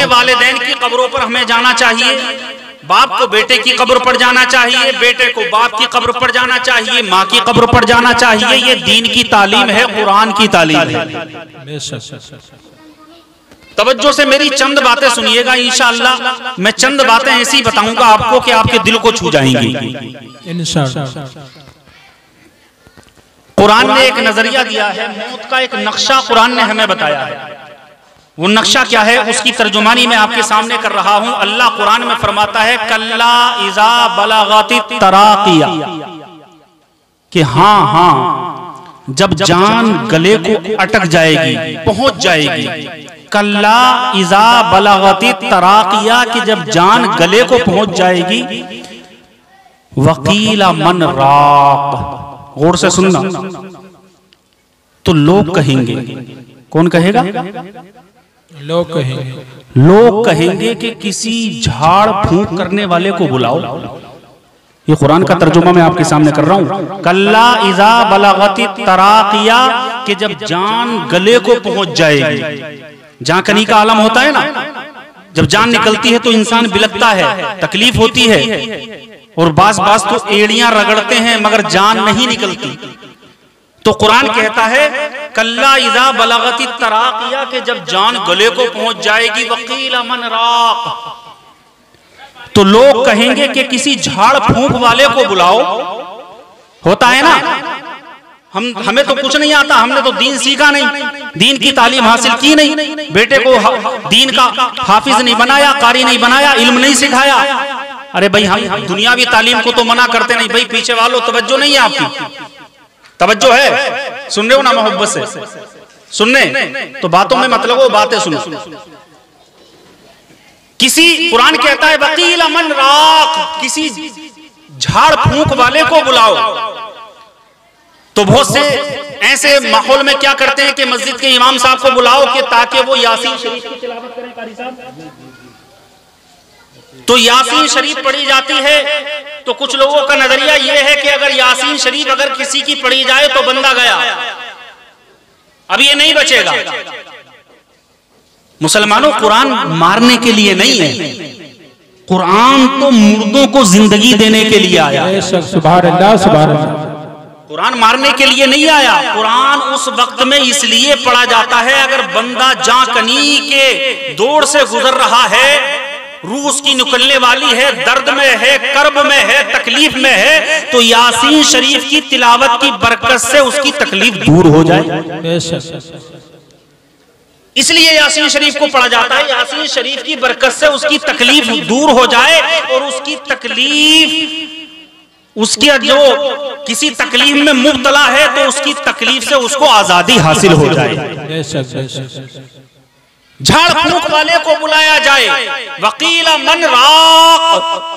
अपने वालिदैन की कब्रों पर हमें जाना चाहिए, बाप को बेटे की कब्र पर जाना चाहिए, बेटे को बाप की कब्र पर जाना चाहिए, माँ की कब्र पर जाना चाहिए। ये दीन की तालीम है, कुरान की तालीम है। तवज्जो से मेरी चंद बातें सुनिएगा, इंशाअल्लाह मैं चंद बातें ऐसी बताऊंगा आपको कि आपके दिल को छू जाएंगी इंशाअल्लाह। कुरान ने एक नजरिया दिया है, मौत का एक नक्शा कुरान ने हमें बताया है। वो नक्शा क्या है उसकी तर्जुमानी मैं आपके सामने कर रहा हूं। अल्लाह कुरान में फरमाता है कल्ला इज़ा बलगति तराकिया, कि हाँ हाँ जब जान गले को अटक जाएगी, पहुंच जाएगी। कल्ला इज़ा बलगति तराकिया, कि जब जान गले को पहुंच जाएगी। वकीला मन राक, गौर से सुनना, तो लोग कहेंगे, कौन कहेगा? लोग कहेंगे कि किसी झाड़ फूंक करने वाले को बुलाओ। ये कुरान का तर्जुमा मैं आपके सामने कर रहा हूं। कल्ला इज़ा बलगति तराकिया, कि जब जान गले को पहुंच जाएगी। जांकनी का आलम होता है ना, जब जान निकलती है तो इंसान बिलखता है, तकलीफ होती है, और बास तो एड़ियां रगड़ते हैं मगर जान नहीं निकलती। तो कुरान कहता है कल्ला इज़ा बलगति तराकिया, के जब जान गले को पहुंच जाएगी। वकीला मन राक, तो लोग कहेंगे कि किसी झाड़ फूंक वाले को बुलाओ। होता है ना, हमें तो कुछ नहीं आता, हमने तो दीन सीखा नहीं, दीन की तालीम हासिल की नहीं, बेटे को दीन का हाफिज नहीं बनाया, कारी नहीं बनाया, इल्म नहीं सिखाया। अरे भाई हम दुनियावी तालीम को तो मना करते नहीं भाई, पीछे वालों तवज्जो नहीं है आपकी, तवज्जो है, सुन रहे हो ना मोहब्बत से सुनने, तो बातों में मतलब वो बातें सुनो। किसी कुरान कहता है वकीला मन राक, किसी झाड़ फूंक वाले को बुलाओ। तो बहुत से ऐसे माहौल में क्या करते हैं कि मस्जिद के इमाम साहब को बुलाओ कि ताकि वो यासीन शरीफ की तिलावत करें। कारी साहब, तो यासीन शरीफ पढ़ी जाती है, तो कुछ लोगों का नजरिया यह है कि अगर यासीन शरीफ अगर किसी की पढ़ी जाए तो बंदा गया, अब ये नहीं बचेगा। मुसलमानों, कुरान मारने के लिए नहीं है, कुरान तो मुर्दों को जिंदगी देने के लिए आया है। सुभान अल्लाह, सुभान अल्लाह। कुरान मारने के लिए नहीं आया। कुरान उस वक्त में इसलिए पढ़ा जाता है अगर बंदा जांकनी के दौर से गुजर रहा है, रूह उसकी निकलने वाली है, दर्द में है, कर्ब में है, तकलीफ में है, तो यासीन शरीफ की तिलावत की बरकत से उसकी तकलीफ दूर हो जाए। इसलिए यासीन शरीफ को पढ़ा जाता है, यासीन शरीफ की बरकत से उसकी तकलीफ दूर हो जाए, और उसकी तकलीफ, उसकी जो किसी तकलीफ में मुब्तला है तो उसकी तकलीफ से उसको आजादी हासिल हो जाए। झाड़ फूंक वाले को बुलाया जाए। वकीला मन राक,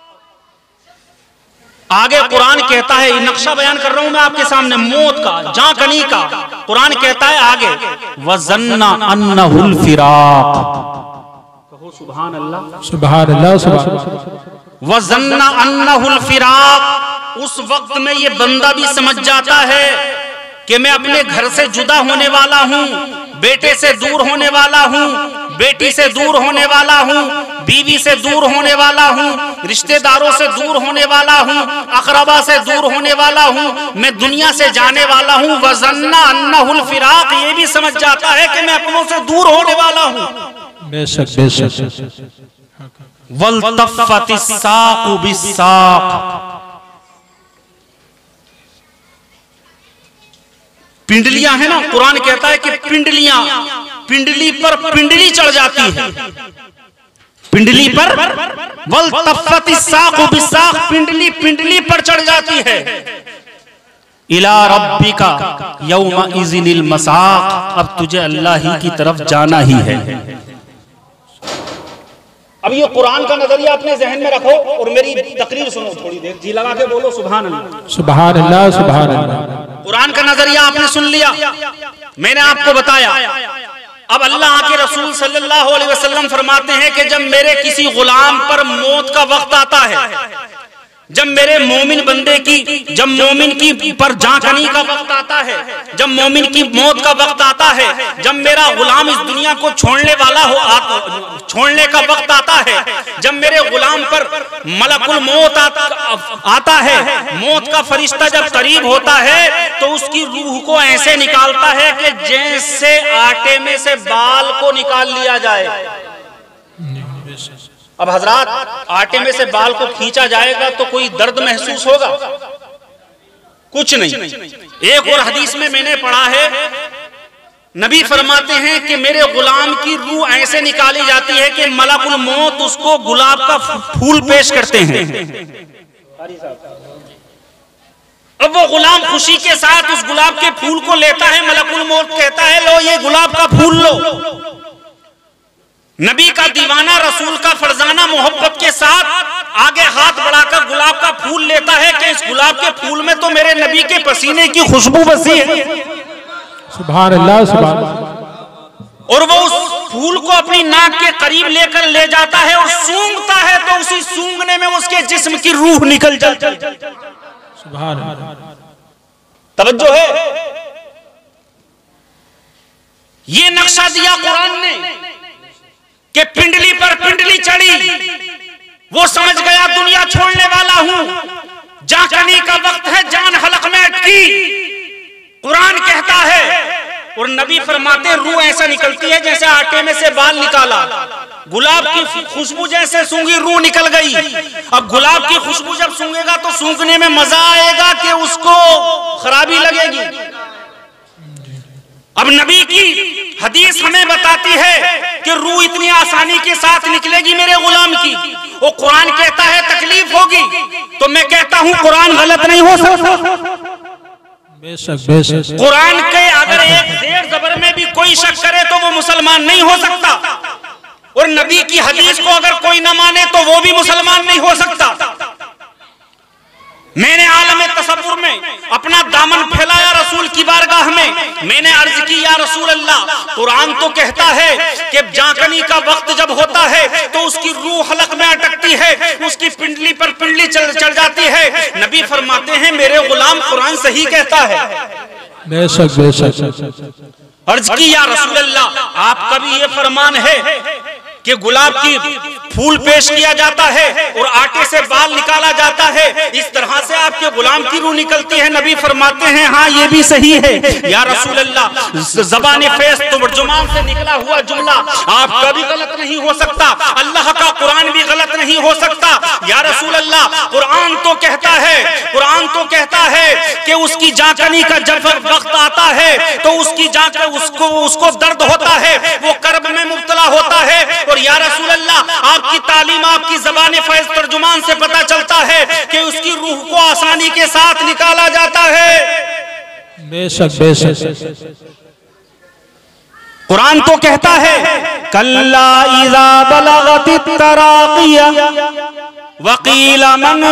आगे कुरान कहता है, नक्शा बयान कर रहा हूं मैं आपके सामने मौत का, जांकनी का। कुरान कहता है आगे, वज़न्ना अन्नहुल फिराक, कहो सुभान अल्लाह, सुभान अल्लाह, सुभान अल्लाह। वज़न्ना अन्नहुल फिराक, उस वक्त में ये बंदा भी समझ जाता है कि मैं अपने घर से जुदा होने वाला हूं, बेटे से दूर होने वाला हूं, बेटी से दूर होने वाला हूं, बीवी से दूर होने वाला हूं, रिश्तेदारों से दूर होने वाला हूं, अकरबा से दूर होने वाला हूं, मैं दुनिया से जाने वाला हूं। वज़न्ना अन्नहुल फिराक, ये भी समझ जाता है कि मैं अपनों से दूर होने वाला हूं। बेशक बेशक। वल्तफ़्फ़तिस साक़ु बिस्साक़, पिंडलियां है ना, कुरान कहता है कि पिंडलियां, पिंडली पर पिंडली चढ़ जाती है, पिंडली पर वल्तफ़्फ़तिस साक़ु बिस्साक़, पिंडली पिंडली पर चढ़ जाती है। इला रब्बिका यौमा इज़िनिल मसाक़, अब तुझे अल्लाह ही की तरफ जाना ही है। अब ये कुरान का नजरिया अपने जहन में रखो और मेरी तकरीर सुनो थोड़ी देर, जी लगा के बोलो सुभान अल्लाह, सुभान अल्लाह, सुभान अल्लाह। कुरान का नजरिया आपने सुन लिया, मैंने आपको बताया। अब अल्लाह के रसूल सल्लल्लाहु अलैहि वसल्लम फरमाते हैं कि जब मेरे किसी गुलाम पर मौत का वक्त आता है, जब मेरे मोमिन बंदे की, जब मोमिन की पर जांचने का वक्त आता है, जब मोमिन की मौत का वक्त आता है, जब मेरा गुलाम इस दुनिया को छोड़ने वाला हो, छोड़ने का वक्त आता है, जब मेरे गुलाम पर मलकुल मौत आता है, मौत का फरिश्ता जब करीब होता है तो उसकी रूह को ऐसे निकालता है कि जैसे आटे में से बाल को निकाल लिया जाए। अब हजरात, आटे में से बाल को खींचा जाएगा तो कोई दर्द महसूस होगा? कुछ नहीं। एक और हदीस में मैंने पढ़ा है, नबी फरमाते हैं कि मेरे गुलाम की रूह ऐसे निकाली जाती है कि मलकुल मौत उसको गुलाब का फूल पेश करते हैं। अब वो गुलाम खुशी के साथ उस गुलाब के फूल को लेता है, मलकुल मौत कहता है लो ये गुलाब का फूल लो। नबी का दीवाना रसूल का फरजाना मोहब्बत के साथ आगे हाथ बढ़ाकर गुलाब का फूल लेता है कि इस गुलाब के फूल में तो मेरे नबी के पसीने की खुशबू बसी है। सुभान अल्लाह, सुभान अल्लाह। और वो उस फूल को अपनी नाक के करीब लेकर ले जाता है और सूंघता है तो उसी सूंघने में उसके जिस्म की रूह निकल जाती है। सुभान अल्लाह। तवज्जो है, ये नक्शा दिया कुरान ने कि पिंडली पर पिंडली चढ़ी, वो समझ गया दुनिया छोड़ने वाला हूं, जांचने का वक्त है, जान हलक में अटकी। कुरान कहता है और नबी फरमाते रूह ऐसा निकलती है जैसे आटे में से बाल निकाला, गुलाब की खुशबू जैसे सूंघी रूह निकल गई। अब गुलाब की खुशबू जब सूंघेगा तो सूंघने में मजा आएगा कि उसको खराबी लगेगी। अब नबी की हदीस हमें बताती है कि रूह इतनी आसानी के साथ निकलेगी मेरे गुलाम की। वो कुरान कहता है तकलीफ होगी, तो मैं कहता हूं कुरान गलत नहीं हो सकता। बेशक बेशक। कुरान के अगर एक जेर जबर में भी कोई शक करे तो वो मुसलमान नहीं हो सकता, और नबी की हदीस को अगर कोई न माने तो वो भी मुसलमान नहीं हो सकता। मैंने आलम तसव्वुर में अपना दामन फैलाया रसूल की बारगाह में, मैंने अर्ज की या रसूल अल्लाह, कुरान तो कहता है कि जांचने का वक्त जब होता है तो उसकी रूह हलक में अटकती है, उसकी पिंडली पर पिंडली चढ़ जाती है। नबी फरमाते हैं मेरे गुलाम कुरान सही कहता है। बेशक बेशक। अर्ज की या रसूल अल्लाह, आपका भी ये फरमान है कि गुलाब की फूल पेश किया जाता है और आटे से बाल निकाला जाता है, इस तरह से आपके गुलाम की रूह निकलती है। नबी फरमाते हैं हाँ ये भी सही है या रसूल अल्लाह, ज़बान फैज़ तुर्जुमान से निकला हुआ जुमला आपका भी गलत नहीं हो सकता, अल्लाह का कुरान भी गलत नहीं हो सकता। या रसूल अल्लाह, कुरान तो कहता है, कुरान तो कहता है कि उसकी जांचने का जब वक्त आता है तो उसकी जांच उसको दर्द होता है, वो कर्ब में मुब्तला होता है। और या रसूल अल्लाह, आपकी तालीम, आपकी ज़बान फैज़ तर्जुमान से पता चलता है कि उसकी रूह को आसानी के साथ निकाला जाता है। बेशक बेशक। कुरान तो कहता है कल्ला इज़ा बलगतित तराक़िया वक़ील मन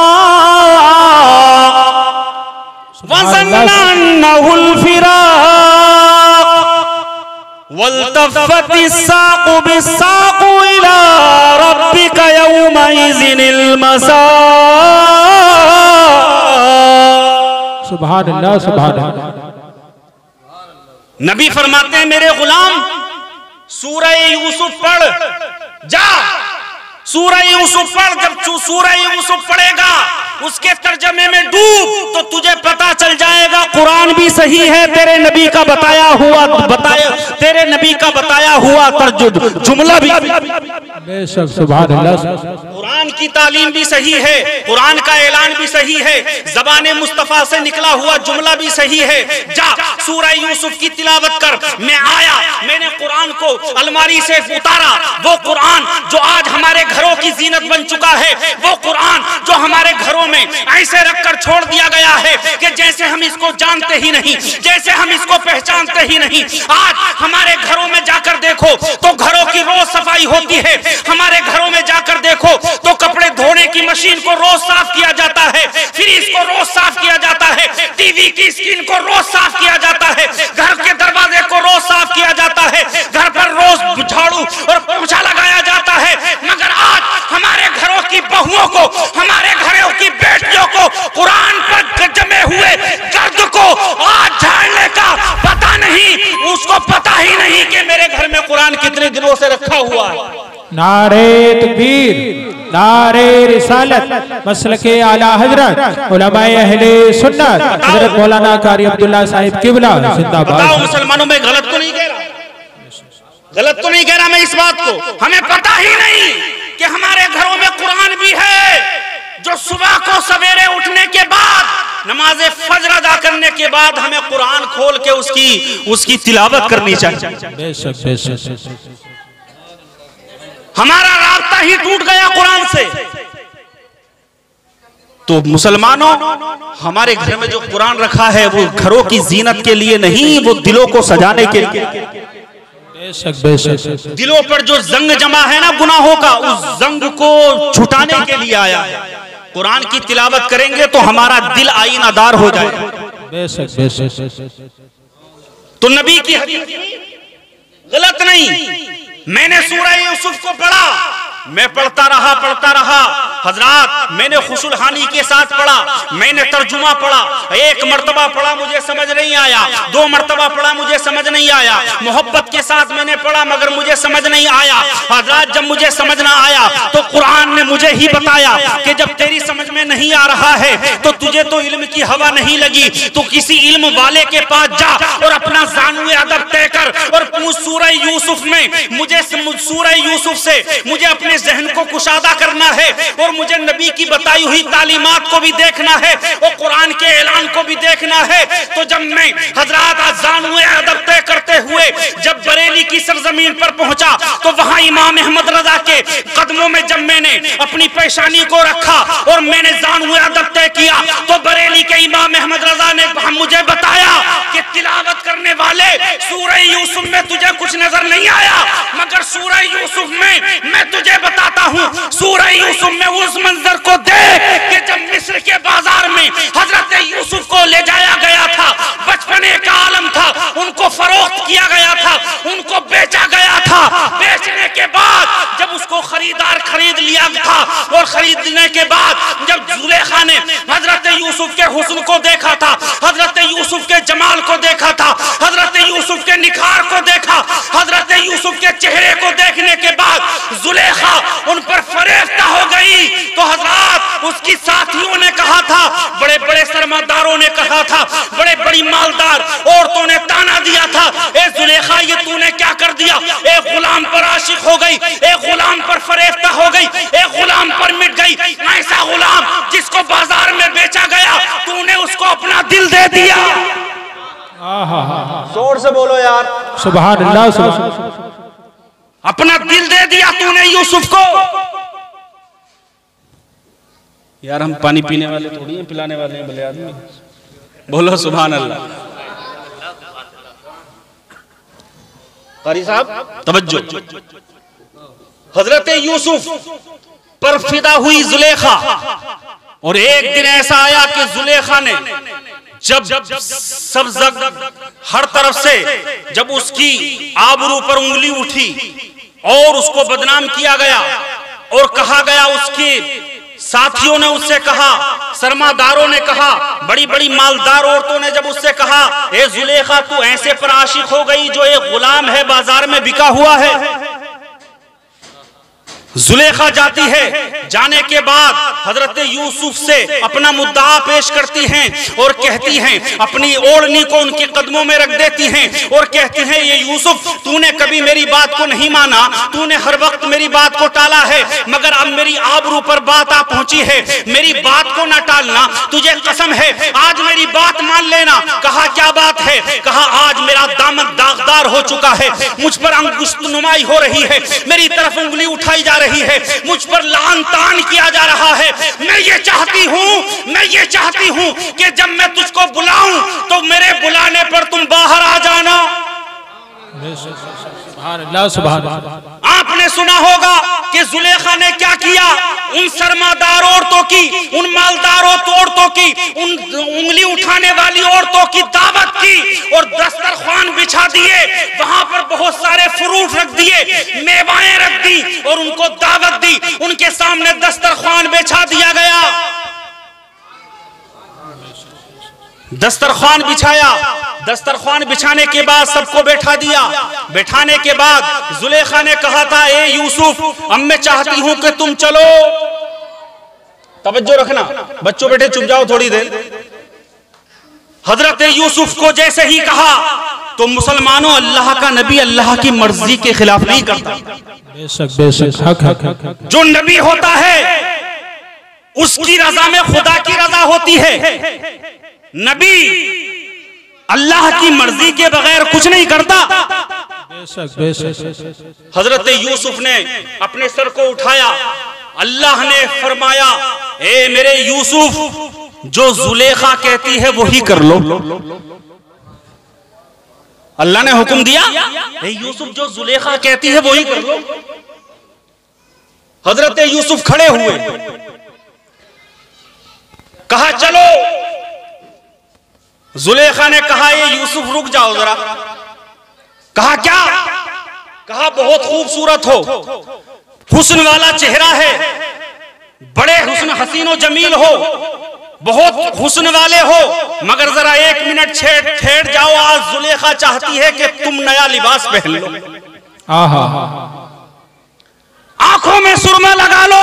राक़ वज़न्ना अन्नहुल फ़िराक़ वल्तफ़्फ़तिस साक़ु बिस्साक़ु इला रब्बिका यौमइज़िनिल मसाक़। सुभान अल्लाह, सुभान अल्लाह। नबी फरमाते हैं मेरे गुलाम सूरह यूसुफ पढ़ जा, सूरह यूसुफ पढ़। जब सूरह यूसुफ पढ़ेगा उसके तर्जमे में डूब तो तुझे पता चल जाएगा कुरान भी सही है, तेरे नबी का बताया हुआ जुमला भी। बेशक सुभान अल्लाह। कुरान की तालीम भी सही है, कुरान का ऐलान भी सही है, ज़बान मुस्तफ़ा से निकला हुआ जुमला भी सही है। जा सूरह यूसुफ की तिलावत कर। मैं आया, मैंने कुरान को अलमारी से उतारा, वो कुरान जो आज हमारे घरों की जीनत बन चुका है, वो कुरान जो हमारे घरों में ऐसे रखकर छोड़ दिया गया है कि जैसे हम इसको जानते ही नहीं, जैसे हम इसको पहचानते ही नहीं। आज हमारे घरों में जाकर देखो तो घरों की रोज सफाई होती है, हमारे घरों में जाकर देखो तो कपड़े धोने की मशीन को रोज साफ किया जाता है, फ्रिज को रोज साफ किया जाता है, टीवी की स्क्रीन को रोज साफ किया जाता है, घर के दरवाजे को रोज साफ किया जाता है, घर पर रोज झाड़ू और पोछा लगाया जाता है। मगर आज हमारे घरों की बहुओं को, हमारे घरों की कुरान पर जमे हुए गर्द को आज झाड़ने का पता नहीं, उसको पता ही नहीं कि मेरे घर में कुरान कितने दिनों से रखा हुआ है। नारे तकबीर, नारे रिसालत, मसलके आला हजरत उलमाए अहले सुन्नत हजरत मौलाना कारी अब्दुल्ला साहिब किबला जिंदाबाद। बताओ मुसलमानों में गलत तो नहीं कह रहा, गलत तो नहीं कह रहा मैं इस बात को। हमें पता ही नहीं कि हमारे घरों में कुरान भी है, जो सुबह को सवेरे उठने के बाद नमाज फजर अदा करने के बाद हमें कुरान खोल के उसकी तिलावत करनी चाहिए। बेशक बेशक। हमारा रास्ता ही टूट गया कुरान से। तो मुसलमानों, हमारे घर में जो कुरान रखा है वो घरों की जीनत के लिए नहीं, वो दिलों को सजाने के लिए। बेशक बेशक। दिलों पर जो जंग जमा है ना गुनाहों का, उस जंग को छुटाने के लिए आया है। कुरान की तिलावत करेंगे तो हमारा दिल आईनादार हो जाएगा। बेशक बेशक। तो नबी की हदीस गलत नहीं। मैंने सूरह यूसुफ को पढ़ा, मैं पढ़ता रहा हजरात, मैंने खुशुल हानी के साथ पढ़ा, मैंने तर्जुमा पढ़ा, एक मर्तबा पढ़ा मुझे समझ नहीं आया, 2 मर्तबा पढ़ा मुझे समझ नहीं आया, मोहब्बत के साथ मैंने पढ़ा मगर मुझे समझ नहीं आया। हजरात, जब मुझे समझ ना आया तो कुरान ने मुझे ही बताया कि जब तेरी समझ में नहीं आ रहा है तो तुझे तो इल्म की हवा नहीं लगी, तो किसी इल्म वाले के पास जा और अपना ज़ानुए अदब तय कर और पूछ सूरह यूसुफ में मुझे सूरह यूसुफ से मुझे अपने जहन को कुशादा करना है और मुझे नबी की बताई हुई तालीमात को भी देखना है और कुरान के ऐलान को भी देखना है। तो जब मैं हजरात ज़ानुए अदब तय करते हुए जब बरेली की सरजमीन पर पहुंचा तो वहां इमाम अहमद रजा के कदमों में जब मैंने अपनी पेशानी को रखा और मैंने ज़ानुए अदब तय किया तो बरेली के इमाम अहमद रजा ने मुझे बताया कि तिलावत करने वाले सूरह यूसुफ में तुझे कुछ नजर नहीं आया, मगर सूरह यूसुफ में मैं तुझे बताता हूँ, सूरह यूसुफ में उस मंजर को देख कि जब मिस्र के बाजार में हजरत यूसुफ को ले जाया गया था, बचपने का आलम था, उनको फरोख्त किया गया था, उनको बेचा गया था, बेचने के बाद जब उसको खरीदार खरीद लिया था और खरीदने के बाद जब जुलेखा ने हजरत यूसुफ के हुस्न को देखा था, हजरत यूसुफ के जमाल को देखा था, हजरत यूसुफ के निखार को देखा, हजरत यूसुफ के चेहरे को देखने के बाद जुलेखा उन पर फरेफ्ता हो गई। तो हजरात, उसकी साथियों ने कहा था, बड़े बड़े सरमादारों ने कहा था, बड़े बड़ी मालदार औरतों ने ताना दिया था, ए जुलेखा ये तूने क्या कर दिया, एक गुलाम पर आशिक हो गई, एक गुलाम पर फरेफ्ता हो गई, एक गुलाम पर मिट गई, ऐसा गुलाम जिसको बाजार में बेचा गया तूने उसको अपना दिल दे दिया। जोर से बोलो यार, सुभान अल्लाह, सुभान। अपना दिल दे दिया तूने यूसुफ को। यार हम पानी पीने वाले थोड़ी हैं, पिलाने वाले हैं भले आदमी। बोलो सुभान अल्लाह। कारी साहब तवज्जो, हजरत यूसुफ पर फिदा हुई जुलेखा, और एक दिन ऐसा आया कि जुलेखा ने जब सब हर तरफ से जब उसकी आबरू पर उंगली उठी और उसको बदनाम किया गया और कहा गया, उसके साथियों ने उससे कहा, सरमादारों ने कहा, बड़ी बड़ी मालदार औरतों ने जब उससे कहा, ए जुलेखा तू ऐसे पर आशिक हो गई जो एक गुलाम है, बाजार में बिका हुआ है। जुलेखा जाती है, जाने के बाद हजरत यूसुफ से अपना मुद्दा पेश करती हैं और कहती हैं, अपनी ओढ़नी को उनके कदमों में रख देती हैं और कहती हैं, ये यूसुफ तूने कभी मेरी बात को नहीं माना, तूने हर वक्त मेरी बात को टाला है, मगर अब मेरी आबरू पर बात आ पहुंची है, मेरी बात को ना टालना, तुझे कसम है आज मेरी बात मान लेना। कहा क्या बात है? कहा आज मेरा दामन दागदार हो चुका है, मुझ पर अंगुष्ठ नुमाई हो रही है, मेरी तरफ उंगली उठाई जा रही है, मुझ पर लान तान किया जा रहा है। मैं ये चाहती हूं कि जब मैं तुझको बुलाऊं तो मेरे बुलाने पर तुम बाहर आ जाना। आपने सुना होगा कि जुलेखा ने क्या किया, उन सरमादार औरतों की, उन मालदार औरतों की, उन उंगली उठाने वाली औरतों की दावत की और दस्तरखान बिछा दिए, वहां पर बहुत सारे फ्रूट रख दिए, मेवाएं रख दी और उनको दावत दी, उनके सामने दस्तरखान बिछा दिया गया। दस्तरखान बिछाया, दस्तरखान बिछाने के बाद सबको बैठा दिया। बैठाने के बाद जुलेखा ने कहा था, ए यूसुफ, अब मैं चाहती हूं कि तुम चलो। तवज्जो रखना, बच्चों बेटे चुप जाओ थोड़ी देर। हजरत यूसुफ को जैसे ही कहा तो मुसलमानों, अल्लाह का नबी अल्लाह की मर्जी के खिलाफ नहीं करता। बेशक बेशक, हक हक। जो नबी होता है उसकी रजा में खुदा की रजा होती है। नबी अल्लाह की मर्जी के बगैर कुछ नहीं करता। बेशक बेशक। हजरत यूसुफ ने अपने सर को उठाया, अल्लाह ने फरमाया, ए मेरे यूसुफ, जो जुलेखा कहती है वही कर लो। अल्लाह ने हुक्म दिया, ए यूसुफ, जो जुलेखा कहती है वही कर लो। हजरत यूसुफ खड़े हुए, कहा चलो। जुलेखा ने कहा, ये यूसुफ रुक जाओ जरा। कहा क्या? कहा बहुत खूबसूरत हो, हुस्न वाला चेहरा है, बड़े हुस्न हसीनो जमील हो, बहुत हुस्न वाले हो, मगर जरा एक मिनट ठहर जाओ। आज जुलेखा चाहती है कि तुम नया लिबास पहन लो, आंखों में सुरमा लगा लो,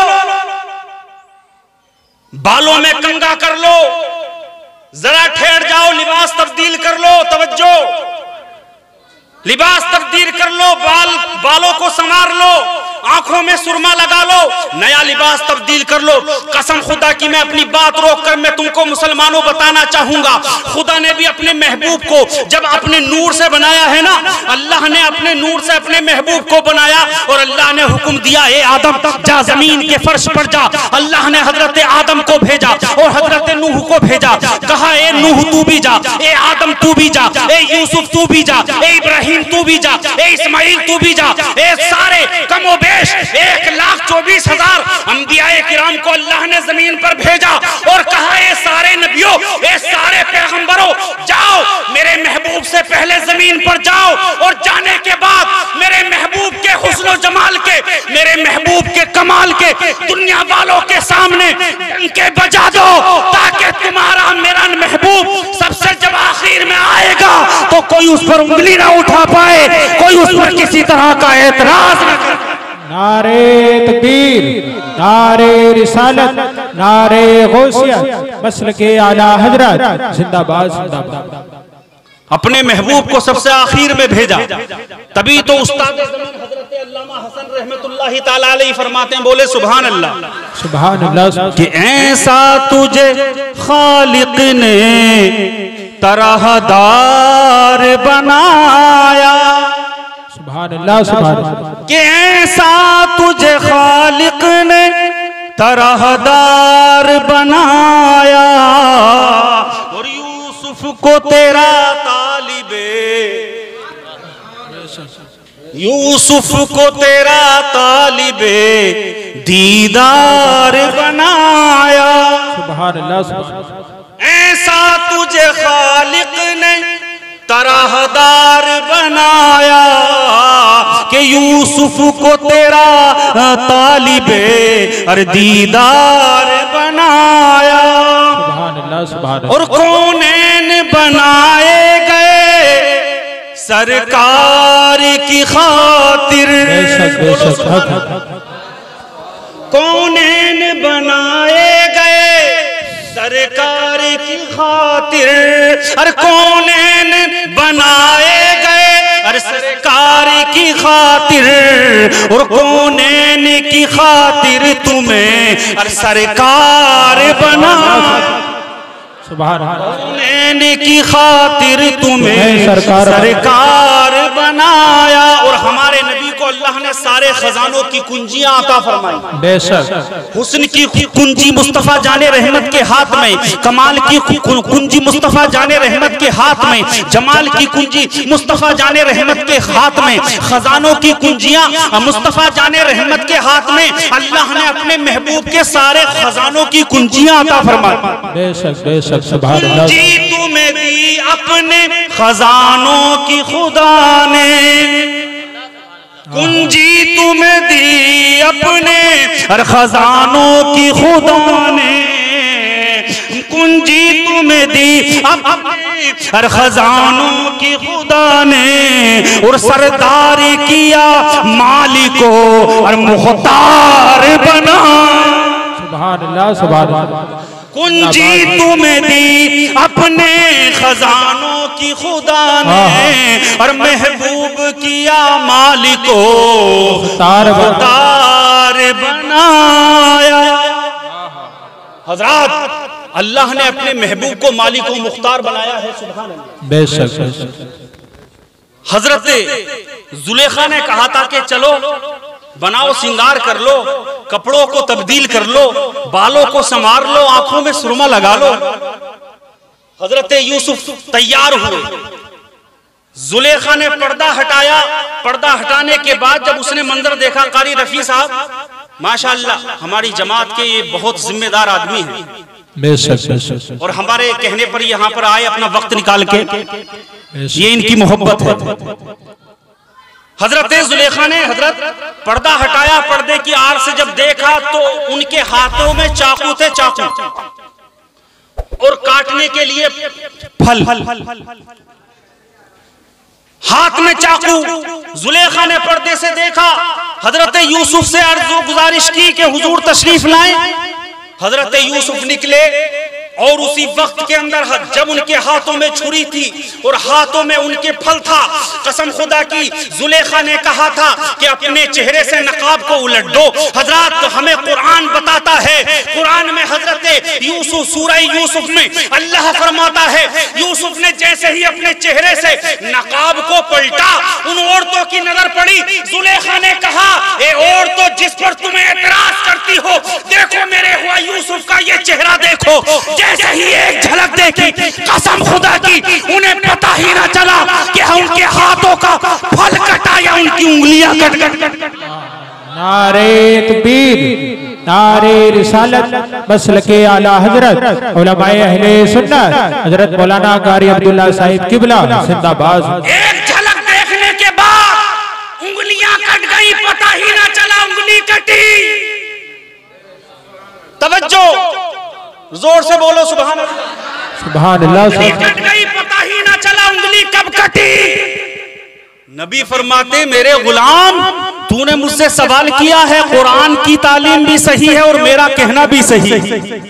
बालों में कंघा कर लो, जरा ठहर जाओ, लिबास तब्दील कर लो। तवज्जो, लिबास तब्दील कर लो, बालों को संवार लो, आंखों में सुरमा लगा लो, नया लिबास तब्दील कर लो। कसम खुदा की मैं अपनी बात रोककर मैं तुमको मुसलमानों बताना चाहूंगा, खुदा ने भी अपने महबूब को जब अपने नूर से बनाया है ना, अल्लाह ने अपने नूर से अपने महबूब को बनाया और अल्लाह ने हुक्म दिया, ए आदम जा जमीन के फर्श पर जा। अल्लाह ने हजरत आदम को भेजा और हजरत नूह को भेजा। कहा, ए नूह तू भी जा, ए आदम तू भी जा, ए यूसुफ तू भी जा, ए इब्राहिम तू भी जा, ए इस्माइल तू भी जा। ए सारे कमोबेश 1,24,000 अंबियाए किराम को अल्लाह ने जमीन पर भेजा और कहा, ये सारे नबियों, ये सारे पैगंबरों, जाओ मेरे महबूब से पहले जमीन पर जाओ और जाने के बाद मेरे महबूब के हुस्न जमाल के, मेरे महबूब के कमाल के दुनिया वालों के सामने डंके बजा दो, ताकि तुम्हारा मेरा महबूब सबसे जब आखिर में आएगा तो कोई उस पर उंगली ना उठा पाए, कोई उस पर किसी तरह का एतराज न करे। नारे तकबीर, नारे रिसालत, नारे गौसियत, मसलके आला हजरत जिंदाबाद जिंदाबाद। अपने महबूब को सबसे आखिर में भेजा, तभी तो उस्ताद हजरत अल्लामा हसन रहमतुल्लाहि ताला अलैहि फरमाते हैं, बोले सुभान अल्लाह, सुभान अल्लाह, कि ऐसा तुझे खालिक ने तरहदार बनाया। सुभान अल्लाह, सुभान अल्लाह, कि ऐसा तुझे खालिक ने तरहदार बनाया और यूसुफ को तेरा तालिबे, यूसुफ को तेरा तालिबे दीदार बनाया। सुभान अल्लाह, सुभान अल्लाह। ऐसा तुझे खालिक ने तरहदार बनाया कि यूसुफ को तेरा तालिबे और दीदार बनाया। सुभान अल्लाह, सुभान अल्लाह। और कौनैन बनाए गए सरकार की खातिर, बेशक बेशक, कौनैन बनाए गए सरकार की खातिर, अरे कौनैन बनाए गए अरे सरकार की खातिर, और कौनैन की खातिर तुम्हें अरे सरकार बना। सुभान अल्लाह, कौनैन की खातिर तुम्हें सरकार बनाया। और हमारे नबी को अल्लाह ने सारे खजानों की कुंजियां अता फरमाई। बेशक, हुस्न की कुंजी मुस्तफा जाने रहमत के हाथ में, कमाल की कुंजी मुस्तफा जाने रहमत के हाथ में, जमाल की कुंजी मुस्तफा जाने रहमत के हाथ में, खजानों की कुंजियां मुस्तफा जाने रहमत के हाथ में। अल्लाह ने अपने महबूब के सारे खजानों की कुंजियां अता फरमाई। बेशक बेशक, सुभान अल्लाह। कुंजी तुम्हें दी अपने खजानों की खुदा ने, कुंजी तुम्हें दी अपने अरे खजानों की खुदा ने, कुंजी तुम्हें दी अपने हर खजानों की खुदा ने और सरदारी किया मालिको और मुख्तार बना। सुभान अल्लाह सुभान अल्लाह। कुंजी तुम्हें दी अपने खजानों की खुदा ने और महबूब किया मालिको मुख्तार बनाया। हजरात, अल्लाह ने अपने महबूब को मालिक व मुख्तार बनाया है। सुभान अल्लाह। बेशक। हजरत जुलेखा ने कहा था कि चलो बनाओ, सिंगार कर लो, कपड़ों को तब्दील कर लो, बालों को संवार लो, आंखों में सुरमा लगा लो। हजरत यूसुफ तैयार हुए। जुलेखा ने पर्दा हटाया। पर्दा हटाने के बाद जब उसने मंजर देखा, कारी रफी साहब माशाअल्लाह हमारी जमात के ये बहुत जिम्मेदार आदमी हैं, बेशक। और हमारे कहने पर यहाँ पर आए अपना वक्त निकाल के, ये इनकी मोहब्बत है। हजरत जुलेखा ने पर्दा हटाया, पर्दे की आड़ से जब देखा तो उनके हाथों में चाकू थे, चाकू, और काटने के लिए फल, हाथ में चाकू। जुलेखा ने पर्दे से देखा, हजरत यूसुफ से अर्ज़ गुजारिश की कि हुजूर तशरीफ लाएं। हजरत यूसुफ निकले और उसी वक्त के अंदर जब उनके हाथों में छुरी थी और हाथों में उनके फल था, कसम खुदा की जुलेखा ने कहा था कि अपने चेहरे से नकाब को उलट दो। हजरात, तो हमें कुरान बताता है, कुरान में हजरत यूसुफ, सूरह यूसुफ में अल्लाह फरमाता है, यूसुफ ने जैसे ही अपने चेहरे से नकाब को पलटा, उन औरतों की नजर पड़ी। जुलेखा ने कहा, ए औरतों, जिस पर तुम्हें एतराज करती हो, देखो मेरे हुआ यूसुफ का ये चेहरा देखो। जैसे ही एक झलक देखी, कसम खुदा की उन्हें पता ही ना चला कि उनके हाथों का फल कटा या उनकी उंगलियां कट। नारे तकबीर, नारे रिसालत, मसलके आला हजरत उलमाए अहले सुन्नत हजरत मौलाना कारी अब्दुल्ला साहिब किबला जिंदाबाद। एक झलक देखने के बाद उंगलियां कट गई, पता ही ना चला उंगली कटी। तवज्जो, जोर से बोलो सुभान अल्लाह। सुभान अल्लाह। कट गई, पता ही ना चला उंगली कब कटी। नबी फरमाते, मेरे गुलाम, तूने मुझसे सवाल किया है, कुरान की तालीम भी सही है और मेरा कहना भी सही है।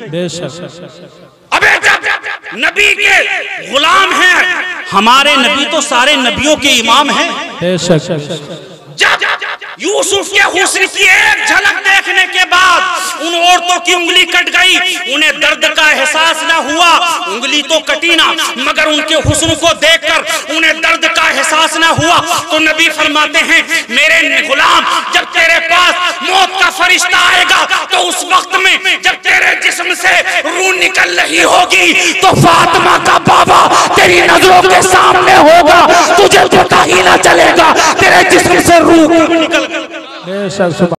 अबे जब नबी के गुलाम हैं, हमारे नबी तो सारे नबियों के इमाम हैं। जब यूसुफ के हुस्न की एक झलक देखने के बाद उन औरतों की उंगली कट गई, उन्हें दर्द का एहसास ना हुआ, उंगली तो कटी ना, मगर उनके हुस्न को देखकर उन्हें दर्द का एहसास ना हुआ। तो नबी फरमाते हैं, मेरे गुलाम, जब तेरे पास मौत का फरिश्ता आएगा तो उस वक्त में जब तेरे जिस्म से रूह निकल रही होगी तो फातिमा का बाबा तेरी नजरों के सामने होगा, तुझे पता ही ना चलेगा, तेरे जिस्म से रूह निकल